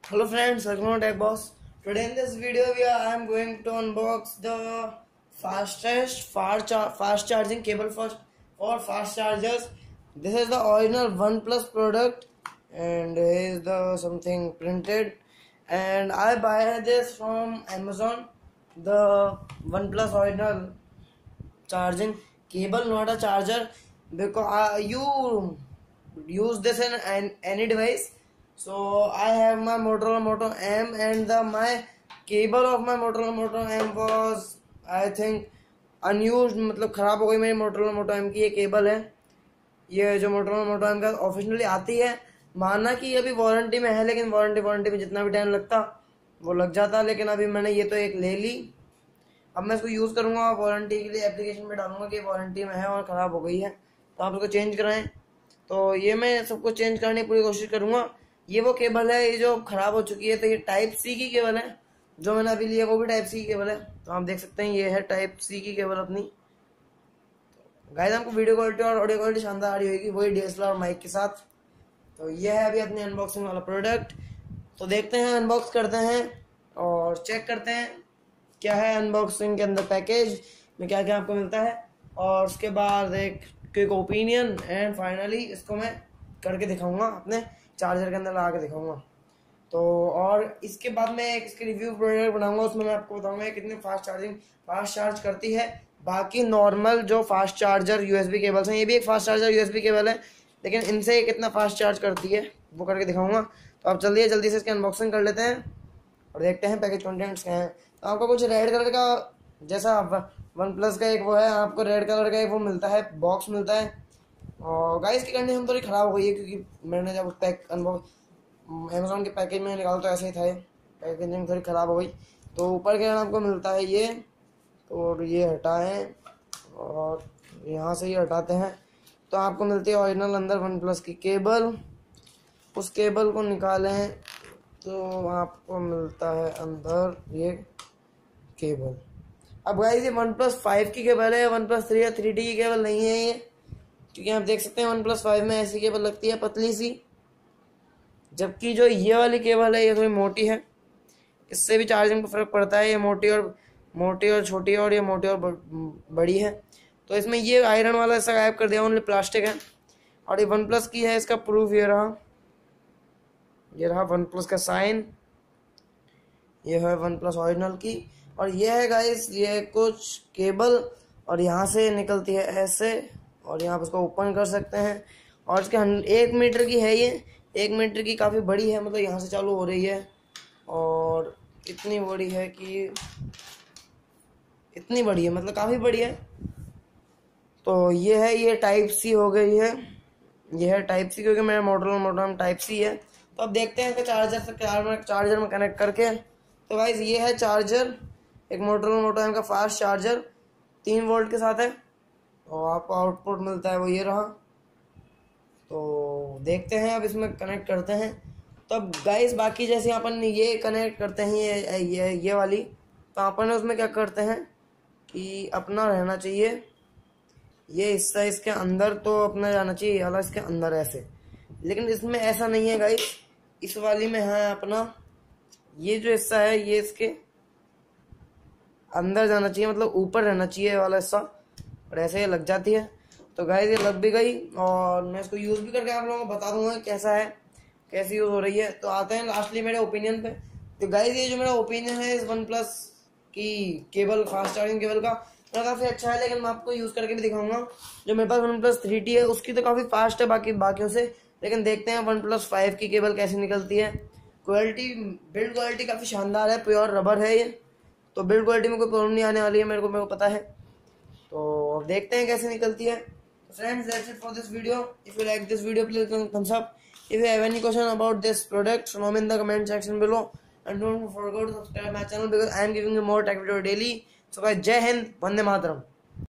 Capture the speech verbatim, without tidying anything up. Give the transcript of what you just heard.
Hello friends, welcome to Tech Boss. Today in this video we are I am going to unbox the fastest fast char fast charging cable for for fast chargers. This is the original OnePlus product and here is the something printed, and I buy this from Amazon. The OnePlus original charging cable, not a charger, because uh, you use this in an, any device. So I have my Motorola Moto M, and the my cable of my Motorola Moto M was I think unused, मतलब खराब हो गई मेरी Motorola Moto M की ये cable है। ये जो Motorola Moto M का ऑफिशियली आती है, माना कि अभी वारंटी में है, लेकिन वारंटी वारंटी में जितना भी टाइम लगता वो लग जाता, लेकिन अभी मैंने ये तो एक ले ली। अब मैं इसको यूज़ करूँगा, वारंटी के लिए एप्लीकेशन में डालूंगा कि वारंटी में है और ख़राब हो गई है तो आप इसको चेंज कराएं। तो ये मैं सबको चेंज करने की पूरी कोशिश करूँगा। ये वो केबल है ये जो ख़राब हो चुकी है, तो ये टाइप सी की केबल है। जो मैंने अभी लिया वो भी टाइप सी की केबल है, तो आप देख सकते हैं ये है टाइप सी की केबल अपनी। गाइस हमको वीडियो क्वालिटी और ऑडियो क्वालिटी शानदार आ रही होगी, वही D S L R mic के साथ। तो ये है अभी अपनी अनबॉक्सिंग वाला प्रोडक्ट। तो देखते हैं, अनबॉक्स करते हैं और चेक करते हैं क्या है अनबॉक्सिंग के अंदर, पैकेज में क्या क्या आपको मिलता है, और उसके बाद एक क्विक ओपिनियन, एंड फाइनली इसको मैं करके दिखाऊंगा, अपने चार्जर के अंदर लगा के दिखाऊंगा। तो और इसके बाद मैं एक इसके रिव्यू प्रोडक्ट बनाऊंगा, उसमें मैं आपको बताऊंगा कितनी फास्ट चार्जिंग फास्ट चार्ज करती है। बाकी नॉर्मल जो फास्ट चार्जर यूएसबी केबल्स हैं, ये भी एक फास्ट चार्जर यूएसबी केबल है, लेकिन इनसे कितना फास्ट चार्ज करती है वो करके दिखाऊंगा। तो आप चलिए जल्दी से इसकी अनबॉक्सिंग कर लेते हैं और देखते हैं पैकेज कंटेंट्स क्या हैं। तो आपको कुछ रेड कलर का, जैसा वन प्लस का एक वो है, आपको रेड कलर का एक वो मिलता है, बॉक्स मिलता है। और गाइस की कंडीशन थोड़ी ख़राब हो गई है, क्योंकि मैंने जब पैक अनबॉक्स अमेज़ॉन के पैकेज में निकाला तो ऐसे ही था, पैकेजिंग थोड़ी ख़राब हो गई। तो ऊपर के आपको मिलता है ये, तो ये हटाएं और यहाँ से ये हटाते हैं तो आपको मिलती है ओरिजिनल अंदर वन प्लस की केबल। उस केबल को निकालें तो आपको मिलता है अंदर ये केबल। अब गाइस ये वन प्लस फाइव की केबल है, वन प्लस थ्री या थ्री डी की केबल नहीं है ये, क्योंकि आप देख सकते हैं वन प्लस फाइव में ऐसी केबल लगती है पतली सी, जबकि जो ये वाली केबल है ये थोड़ी मोटी है। इससे भी चार्जिंग पर फर्क पड़ता है, ये मोटी और मोटी और छोटी है, और ये मोटी और बड़ी है। तो इसमें ये आयरन वाला ऐसा गायब कर दिया, ओनली प्लास्टिक है। और ये वन प्लस की है, इसका प्रूफ ये रहा, ये रहा वन प्लस का साइन, ये है वन प्लस ओरिजिनल की। और ये है गाइस ये कुछ केबल, और यहाँ से निकलती है ऐसे, और यहाँ पर इसको ओपन कर सकते हैं। और इसके एक मीटर की है ये, एक मीटर की काफ़ी बड़ी है, मतलब यहाँ से चालू हो रही है, और इतनी बड़ी है कि इतनी बड़ी है, मतलब काफ़ी बड़ी है। तो ये है, ये टाइप सी हो गई है, ये है टाइप सी, क्योंकि मेरा Motorola Moto M type C है। तो अब देखते हैं कि चार्जर से चार्जर में कनेक्ट करके। तो गाइस ये है चार्जर, एक मोटरोला मोटो एम का फास्ट चार्जर तीन वोल्ट के साथ है, और आपको आउटपुट मिलता है वो ये रहा। तो देखते हैं, अब इसमें कनेक्ट करते हैं। तो अब गाइस बाकी जैसे अपन ये कनेक्ट करते हैं ये ये ये वाली, तो अपन उसमें क्या करते हैं कि अपना रहना चाहिए ये हिस्सा इसके अंदर, तो अपना जाना चाहिए वाला इसके अंदर ऐसे, लेकिन इसमें ऐसा नहीं है गाइस। इस वाली में है अपना ये जो हिस्सा है ये इसके अंदर जाना चाहिए, मतलब ऊपर रहना चाहिए वाला हिस्सा, और ऐसे ये लग जाती है। तो गाइस ये लग भी गई, और मैं इसको यूज़ भी करके आप लोगों को बता दूंगा कैसा है, कैसी यूज़ हो रही है। तो आते हैं लास्टली मेरे ओपिनियन पे। तो गाइस ये जो मेरा ओपिनियन है इस वन प्लस की केबल, फास्ट चार्जिंग केबल का, मेरा काफ़ी अच्छा है, लेकिन मैं आपको यूज़ करके भी दिखाऊंगा। जो मेरे पास वन प्लस थ्री टी है उसकी तो काफ़ी फास्ट है बाकी बाकियों से, लेकिन देखते हैं वन प्लस फाइव की केबल कैसी निकलती है। क्वालिटी, बिल्ड क्वालिटी काफ़ी शानदार है, प्योर रबर है ये, तो बिल्ड क्वालिटी में कोई प्रॉब्लम नहीं आने वाली है, मेरे को मेरे को पता है। तो अब देखते हैं कैसे निकलती है। Friends, that's it for this video. If you like this video, please click thumbs up. If you have any question about this product, show me in the comment section below. And don't forget to subscribe my channel, because I am giving you more tech video daily. So guys, Jai Hind, Vande Mataram.